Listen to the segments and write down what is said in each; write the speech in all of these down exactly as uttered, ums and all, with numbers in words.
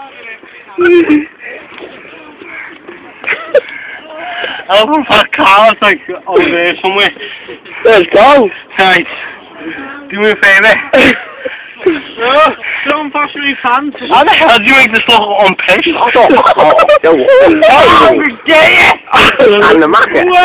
Elbow for a car, it's like over there somewhere. Let's go. Right. Do me a favour. No, don't pass me pants. How the hell do you make this look unpissed? I thought, oh, Oh, yeah! and the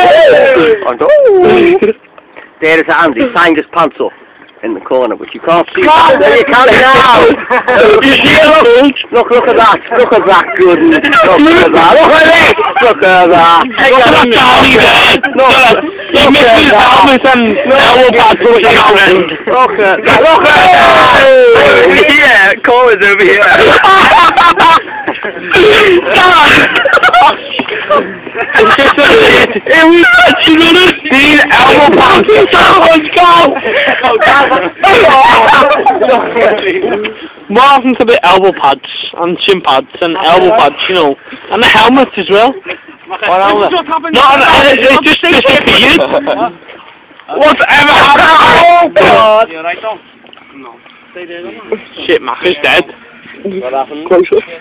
Macca. There's Andy tying his pants up in the corner, but you can't see that. There you can now. You see it? Look, look at that. Look at that good. Look at that. Look at it. Look at that. Look at that Charlie there. Look at that. You missed his helmet and elbow pads over your hand. Look at that. Look at that. Yeah, Cora's over here. It's just a bit. It was such a good these elbow pads. Let's go. Martin to the elbow pads and shin pads and elbow pads, you know, and the helmets as well. No, no, it's just disappeared. Whatever happened? Oh God! You're right, Tom. No. Shit, Macca's dead. What happened? Close up.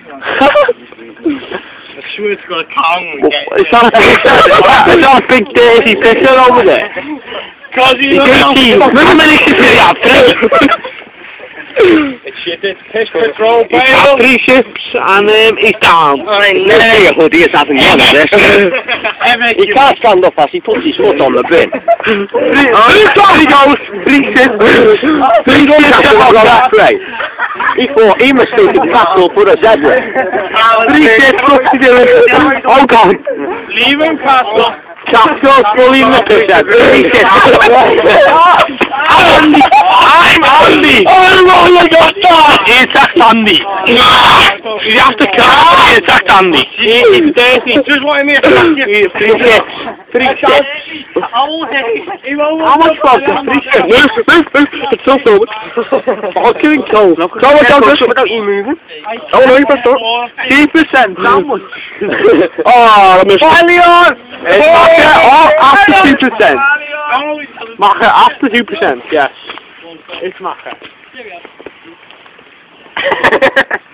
I swear it's got a tongue. It's not a big, it's not a big dirty picture over there. Cause you know, look how many ships you have, three. It's shit, it's piss patrol, He's got three ships and um, he's down. I know. Let's see a hoodie, it's having one of this. He can't stand up as he puts his foot on the bin. Three, three he goes, three ships. Three ships have got that right. He thought he mistaken Castle for a zebra. Three ships, look together. Oh God. Leave him, Castle. Castle's fully in the picture. Three ships. I'm Andy! I'm Andy! Oh my God! He attacked Andy! You have to car, he attacked Andy! It's dirty, just want me to attack you! Three ships! Three ships! How much vodka? Three ships! Move, move, move! It's so forward! I'm killing cold! Go on, go on, without you moving! Oh no, you pressed up! two percent, how much? Oh, I missed it! Leon! Macca, oh, after two percent! Macca, after two percent, yes. It's Macca.